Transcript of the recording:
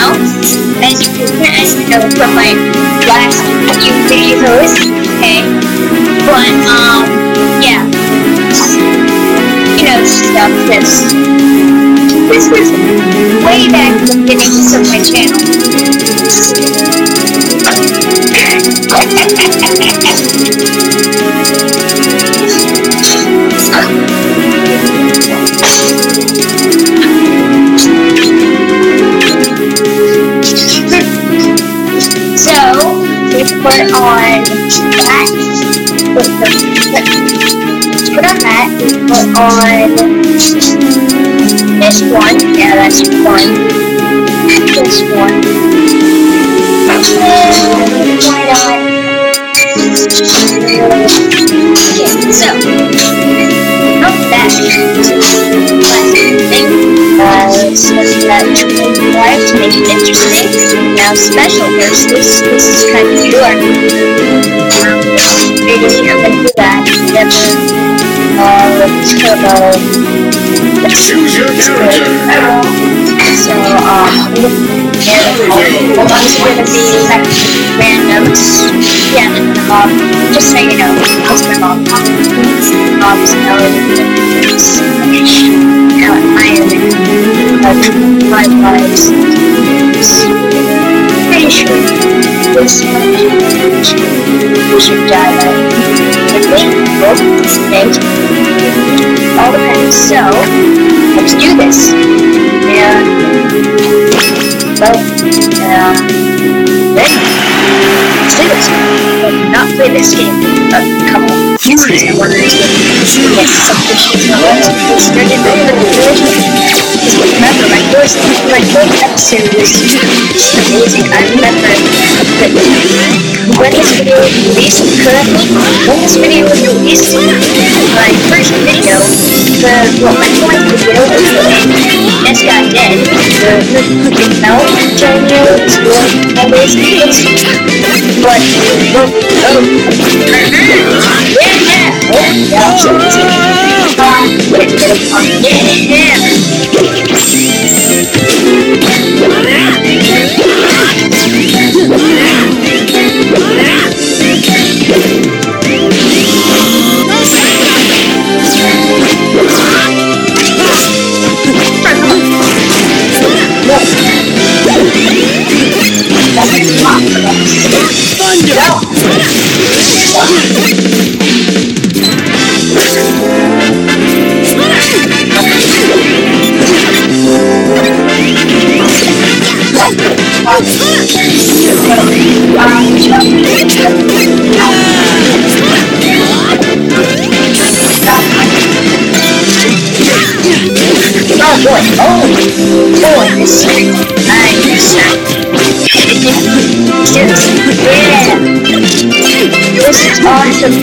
now, as you know from my last few videos, okay, but, yeah, you know, stuff, this was way back in the beginnings of my channel. So, we put on that, put on that, we put on this one, yeah, that's one, this one, why not? Okay, so, not that last thing, so that to make it interesting. Now, special verses, this is kind of short. Maybe I'm going to do that. Choose your character. So, it's going to be like randoms. Yeah, just so you know, that's my mom. Mom's now I am in my lives. Pretty sure this should die like quickly. All depends. So, let's do this. And, well, ready? Let's do this. But not play this game. A couple of seasons I wanted to get some issues. Remember, my first episode was amazing. I remember that when this video was released, currently, when this video was released, my first video, my point of the video was when this guy dead, the fell, Johnny's all these videos. But, this is nice. This is awesome.